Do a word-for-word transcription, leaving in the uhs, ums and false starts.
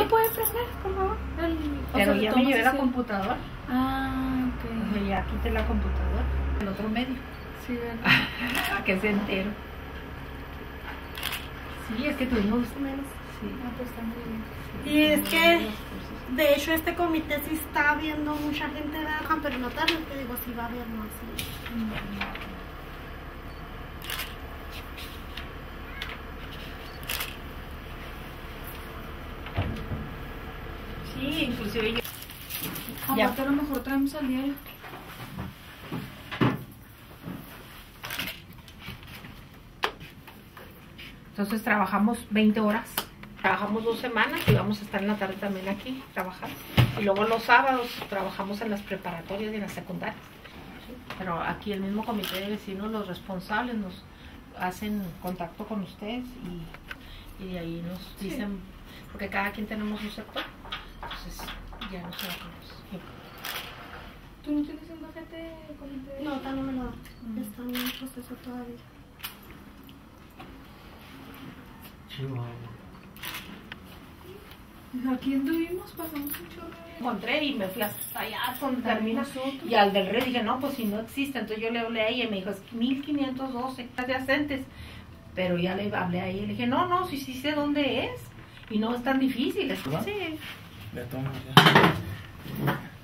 lo puede prender, por favor? El, Pero sea, ya me llevé la así. computadora. Ah, ok. O sea, ya quité la computadora. El otro medio. Sí, ¿verdad? A que se entero. Sí, es que tuvimos menos. Sí. Ah, pues está muy bien. Sí, Y es tuvimos que, menos cursos. de hecho, este comité sí está viendo mucha gente de Arkham, pero no tarde, te digo, sí va a haber más. Sí. Sí, inclusive yo. Aparte, a lo mejor traemos al diario. Entonces trabajamos veinte horas. Trabajamos dos semanas y vamos a estar en la tarde también aquí trabajando. Y luego los sábados trabajamos en las preparatorias y en las secundarias. ¿Sí? Pero aquí el mismo comité de vecinos, los responsables, nos hacen contacto con ustedes y, y de ahí nos dicen, sí. Porque cada quien tenemos un sector. Entonces ya nos vamos. ¿Tú no tienes un paquete comité? No, tal no me lo da. Mm. Está en un proceso todavía. Chihuahua. Aquí anduvimos, pasamos un chorro. Encontré y me fui hasta allá donde termina y al del red dije, no, pues si no existe. Entonces yo le hablé a ella y me dijo, es mil quinientos doce adyacentes. Pero ya le hablé a ella y le dije, no, no, sí, sí sé dónde es. Y no es tan difícil. Es, sí. Ya toma, ya.